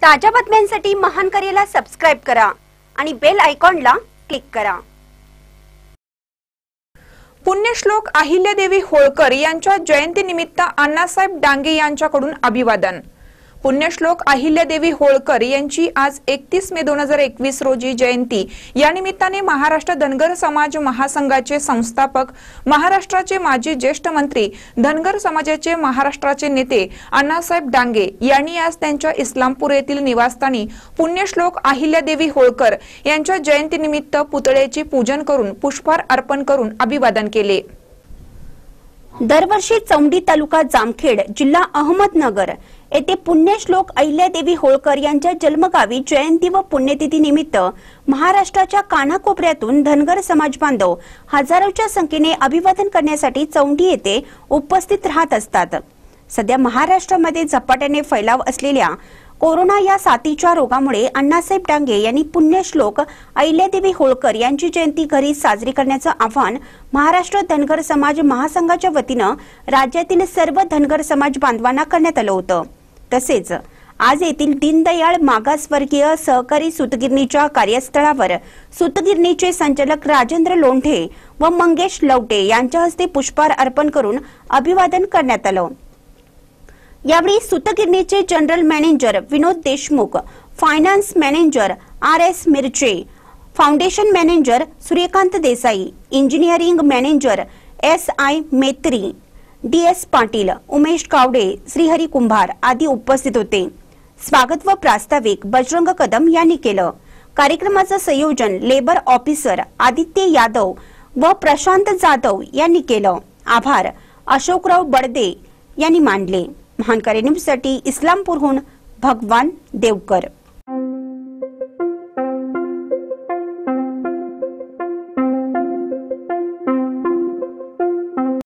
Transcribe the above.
ताज्या बातम्यांसाठी महान करेला सबस्क्राइब करा आणि बेल आयकॉनला क्लिक करा। पुण्यश्लोक अहिल्यादेवी होळकर यांच्या जयंतीनिमित्त अण्णासाहेब डांगे यांच्याकडून अभिवादन। पुण्यश्लोक अहिल्यादेवी होळकर यांची आज 31 मे 2021 रोजी जयंती। या निमित्ताने महाराष्ट्र धनगर समाज महासंघाचे संस्थापक, महाराष्ट्राचे माजी ज्येष्ठ मंत्री, धनगर समाजाचे महाराष्ट्राचे नेते अण्णासाहेब डांगे यांनी आज त्यांच्या इस्लामपूर येथील निवासस्थानी पुण्यश्लोक अहिल्यादेवी होळकर यांच्या जयंतीनिमित्त पुतळ्याचे पूजन करून पुष्पहार अर्पण करून अभिवादन केले। दरवर्षी चौंडी तालुका जामखेड, जिल्हा अहमदनगर येथे पुण्यश्लोक अहिल्यादेवी होळकर यांच्या जन्मगावी जयंती व पुण्यतिथी निमित्त महाराष्ट्राच्या कानाकोपऱ्यातून धनगर समाज बांधव हजारोच्या संख्येने अभिवादन करण्यासाठी चौंडी येथे उपस्थित राहत असतात। सध्या महाराष्ट्रामध्ये झपाट्याने फैलाव असलेल्या कोरोना या साथीच्या रोगामुळे अण्णासाहेब डांगे यांनी पुण्यश्लोक अहिल्यादेवी होळकर यांची जयंती घरी साजरी करण्याचं आवाहन महाराष्ट्र धनगर समाज महासंघाच्या वतीनं राज्यातील सर्व धनगर समाज बांधवांना करण्यात आलं होतं। तसेच आज येथील दीनदयाळ मागासवर्गीय सहकारी सूतगिरणीच्या कार्यस्थळावर सूतगिरणीचे संचालक राजेंद्र लोंढे व मंगेश लवटे यांच्या हस्ते पुष्पहार अर्पण करून अभिवादन करण्यात आलं। यावेळी सूतगिरणीचे general manager Vinod Deshmukh, finance manager RS Mirche, foundation manager Suryakant Desai, engineering manager SI Metri, DS Patil, Umesh Kawade, Shrihari Kumbhar आदी उपस्थित होते। स्वागत व प्रास्ताविक बजरंग कदम यांनी केलं। कार्यक्रमाचं संयोजन लेबर ऑफिसर आदित्य यादव व प्रशांत जाधव यांनी केलं। आभार अशोकराव बडदे यांनी मानले। महान न्यूजसाठी इस्लामपूरहून भगवान देवकर।